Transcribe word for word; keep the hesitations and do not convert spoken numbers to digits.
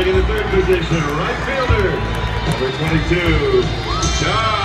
Batting in the third position, right fielder, number twenty-two, John